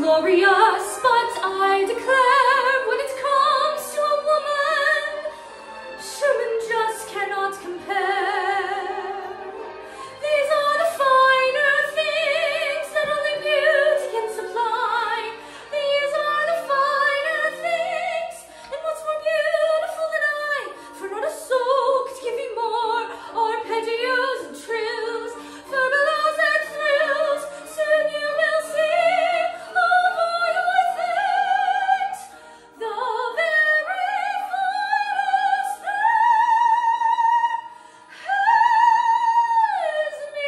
glorious, but I declare when it comes to a woman, Sherman just cannot compare. These are the finer things that only beauty can supply. These are the finer things, and what's more beautiful than I? For not a soul could give you more arpeggios and trills, furbelows and thrills. Soon you will see all for your things, the very finest thing is me.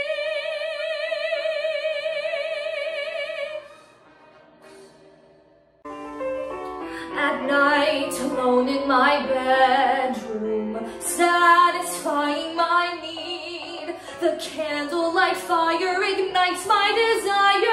At night, alone in my bedroom, satisfying my need, the candlelight fire ignites my desire.